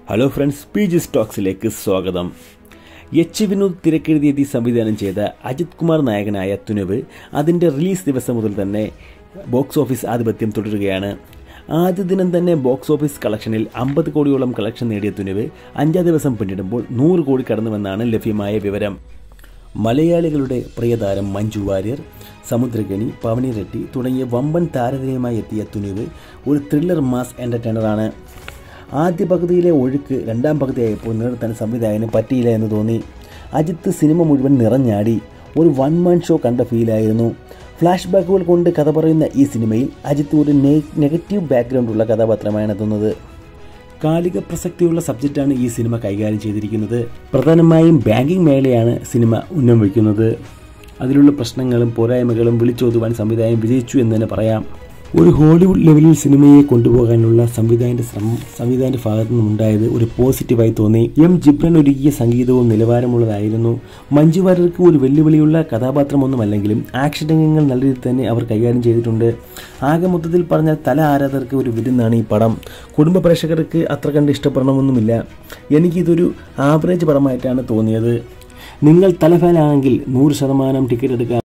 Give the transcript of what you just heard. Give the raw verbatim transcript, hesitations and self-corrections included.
Hello friends, PG സ്റ്റോക്സിലേക്ക് സ്വാഗതം. H Vinod തിരക്കെഴുതിയെത്തി സംവിധാനം ചെയ്ത അജിത് കുമാർ നായകനായ തുനിവ് അതിൻ്റെ റിലീസ് ദിവസം മുതൽ തന്നെ ബോക്സ് ഓഫീസ് ആധിപത്യം തുടരുകയാണ്. ആദ്യ ദിനം തന്നെ ബോക്സ് ഓഫീസ് കളക്ഷനിൽ അമ്പത് കോടിയോളം കളക്ഷൻ നേടിയ തുനിവ് അഞ്ചാം ദിവസം പിന്നിടുമ്പോൾ നൂറ് കോടി കടന്നുവെന്നാണ് ലഭ്യമായ വിവരം. മലയാളികളുടെ പ്രിയതാരം മഞ്ജു വാര്യർ, സമുദ്രകനി, പവനി റെഡ്ഡി തുടങ്ങിയ വമ്പൻ താരതമ്യമായി എത്തിയ തുനിവ് ഒരു ത്രില്ലർ മാസ് എൻ്റർടൈനറാണ്. ആദ്യ പകുതിയിലെ ഒഴുക്ക് രണ്ടാം പകുതിയായപ്പോൾ നിലനിർത്താൻ സംവിധായകന് പറ്റിയില്ല എന്ന് തോന്നി. അജിത്ത് സിനിമ മുഴുവൻ നിറഞ്ഞാടി. ഒരു വൺ മാൻ ഷോ കണ്ട ഫീലായിരുന്നു. ഫ്ലാഷ് ബാക്കുകൾ കൊണ്ട് കഥ പറയുന്ന ഈ സിനിമയിൽ അജിത്ത് ഒരു നെഗറ്റീവ് ബാക്ക്ഗ്രൗണ്ടുള്ള കഥാപാത്രമാണ് എത്തുന്നത്. കാലിക പ്രസക്തിയുള്ള സബ്ജക്റ്റാണ് ഈ സിനിമ കൈകാര്യം ചെയ്തിരിക്കുന്നത്. പ്രധാനമായും ബാങ്കിങ് മേഖലയാണ് സിനിമ ഉന്നം വയ്ക്കുന്നത്. അതിലുള്ള പ്രശ്നങ്ങളും പോരായ്മകളും വിളിച്ചോതുവാൻ സംവിധായകൻ വിജയിച്ചു എന്ന് തന്നെ പറയാം. ഒരു ഹോളിവുഡ് ലെവലിൽ സിനിമയെ കൊണ്ടുപോകാനുള്ള സംവിധായകന്റെ ശ്രമം സംവിധായകന്റെ ഭാഗത്തു നിന്നുണ്ടായത് ഒരു പോസിറ്റീവായി തോന്നി. എം ജിബ്രൻ ഒരുക്കിയ സംഗീതവും നിലവാരമുള്ളതായിരുന്നു. മഞ്ജു വാര്യർക്ക് ഒരു വെല്ലുവിളിയുള്ള കഥാപാത്രമൊന്നുമല്ലെങ്കിലും ആക്ഷൻ രംഗങ്ങൾ നല്ല രീതിയിൽ തന്നെ അവർ കൈകാര്യം ചെയ്തിട്ടുണ്ട്. ആകെ മൊത്തത്തിൽ പറഞ്ഞാൽ തല ആരാധകർക്ക് ഒരു വിരുന്നാണ് ഈ പടം. കുടുംബ പ്രേക്ഷകർക്ക് അത്ര കണ്ട് ഇഷ്ടപ്പെടണമെന്നുമില്ല. എനിക്കിതൊരു ആവറേജ് പടമായിട്ടാണ് തോന്നിയത്. നിങ്ങൾ തല ഫാനാണെങ്കിൽ നൂറ് ശതമാനം ടിക്കറ്റ് എടുക്കാം.